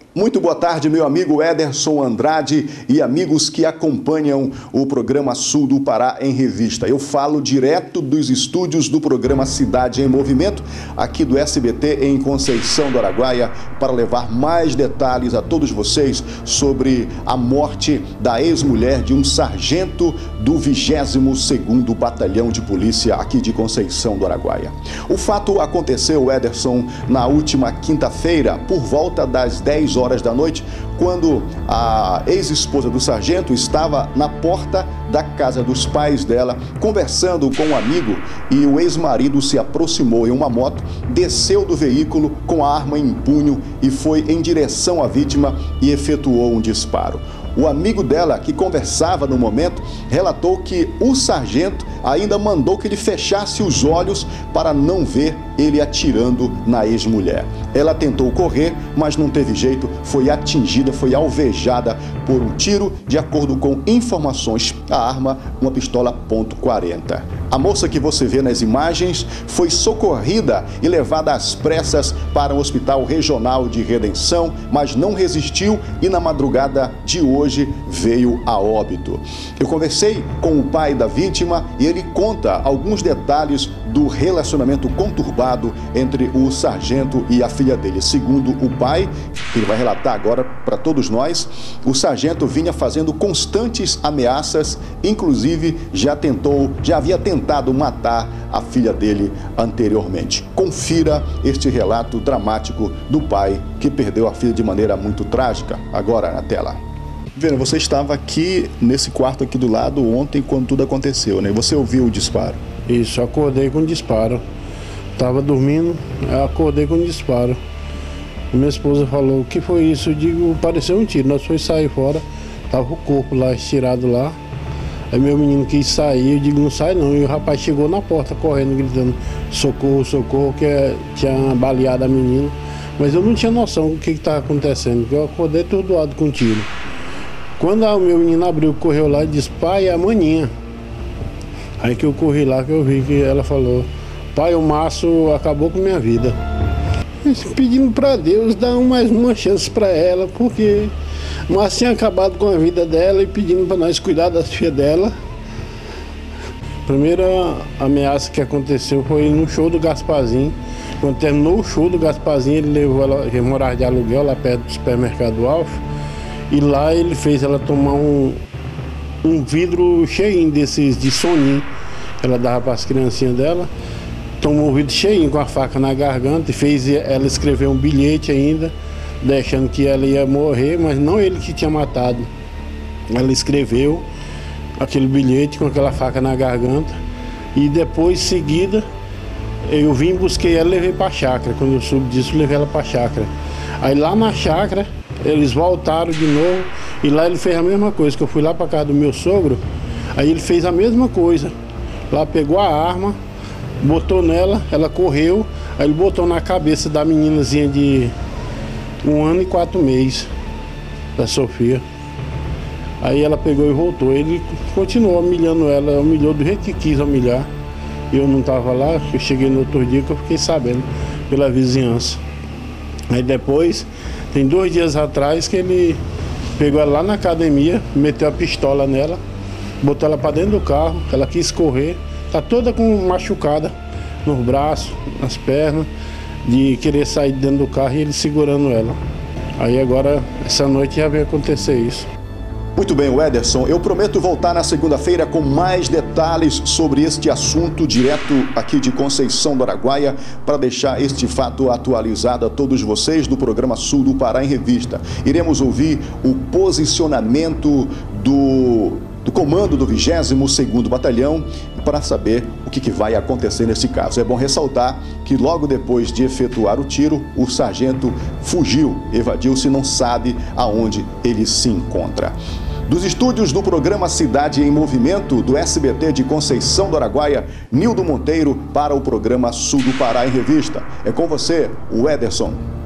Muito boa tarde, meu amigo Ederson Andrade e amigos que acompanham o programa Sul do Pará em Revista. Eu falo direto dos estúdios do programa Cidade em Movimento, aqui do SBT em Conceição do Araguaia, para levar mais detalhes a todos vocês sobre a morte da ex-mulher de um sargento do 22º Batalhão de Polícia aqui de Conceição do Araguaia. O fato aconteceu, Ederson, na última quinta-feira, por volta das 10 horas da noite, quando a ex-esposa do sargento estava na porta da casa dos pais dela, conversando com um amigo, e o ex-marido se aproximou em uma moto, desceu do veículo com a arma em punho e foi em direção à vítima e efetuou um disparo. O amigo dela, que conversava no momento, relatou que o sargento ainda mandou que ele fechasse os olhos para não ver ele atirando na ex-mulher. Ela tentou correr, mas não teve jeito, foi atingida, foi alvejada por um tiro. De acordo com informações, a arma, uma pistola .40. A moça que você vê nas imagens foi socorrida e levada às pressas para o Hospital Regional de Redenção, mas não resistiu e na madrugada de hoje veio a óbito. Eu conversei com o pai da vítima e ele conta alguns detalhes do relacionamento conturbado entre o sargento e a filha dele. Segundo o pai, que ele vai relatar agora para todos nós, o sargento vinha fazendo constantes ameaças, inclusive já havia tentado matar a filha dele anteriormente. Confira este relato dramático do pai que perdeu a filha de maneira muito trágica, agora na tela. Vera, você estava aqui nesse quarto aqui do lado ontem quando tudo aconteceu, né? Você ouviu o disparo? Isso, acordei com o disparo. Tava dormindo, acordei com o disparo. Minha esposa falou: o que foi isso? Eu digo: pareceu um tiro. Nós fomos sair fora, tava o corpo lá estirado lá. Aí meu menino quis sair, eu digo: não sai não. E o rapaz chegou na porta correndo, gritando: socorro, socorro, que tinha baleado a menina. Mas eu não tinha noção do que estava acontecendo, porque eu acordei atordoado com tiro. Quando o meu menino abriu, correu lá e disse: pai, é a maninha. Aí que eu corri lá, que eu vi que ela falou: pai, o Márcio acabou com minha vida. Pedindo para Deus dar mais uma chance para ela, porque o Márcio tinha acabado com a vida dela e pedindo para nós cuidar das filhas dela. A primeira ameaça que aconteceu foi no show do Gasparzinho. Quando terminou o show do Gasparzinho, ele levou ela, que morava de aluguel lá perto do supermercado Alfa, e lá ele fez ela tomar um vidro cheinho desses de soninho, que ela dava para as criancinhas dela. Tomou o vidro cheinho com a faca na garganta e fez ela escrever um bilhete ainda, deixando que ela ia morrer, mas não ele que tinha matado. Ela escreveu aquele bilhete com aquela faca na garganta e depois, em seguida, eu vim, busquei ela e levei para a chácara. Quando eu soube disso, eu levei ela para a chácara. Aí lá na chácara, eles voltaram de novo e lá ele fez a mesma coisa, que eu fui lá para casa do meu sogro, aí ele fez a mesma coisa. Lá pegou a arma, botou nela, ela correu, aí ele botou na cabeça da meninazinha de 1 ano e 4 meses, da Sofia. Aí ela pegou e voltou. Ele continuou humilhando ela, humilhou do jeito que quis humilhar. Eu não estava lá, eu cheguei no outro dia que eu fiquei sabendo pela vizinhança. Aí depois, tem 2 dias atrás que ele pegou ela lá na academia, meteu a pistola nela, botou ela para dentro do carro, ela quis correr, tá toda com machucada nos braços, nas pernas, de querer sair de dentro do carro e ele segurando ela. Aí agora, essa noite já veio acontecer isso. Muito bem, Ederson, eu prometo voltar na segunda-feira com mais detalhes sobre este assunto, direto aqui de Conceição do Araguaia, para deixar este fato atualizado a todos vocês do programa Sul do Pará em Revista. Iremos ouvir o posicionamento do comando do 22º Batalhão para saber o que vai acontecer nesse caso. É bom ressaltar que logo depois de efetuar o tiro, o sargento fugiu, evadiu-se, não sabe aonde ele se encontra. Dos estúdios do programa Cidade em Movimento, do SBT de Conceição do Araguaia, Nildo Monteiro para o programa Sul do Pará em Revista. É com você, o Ederson.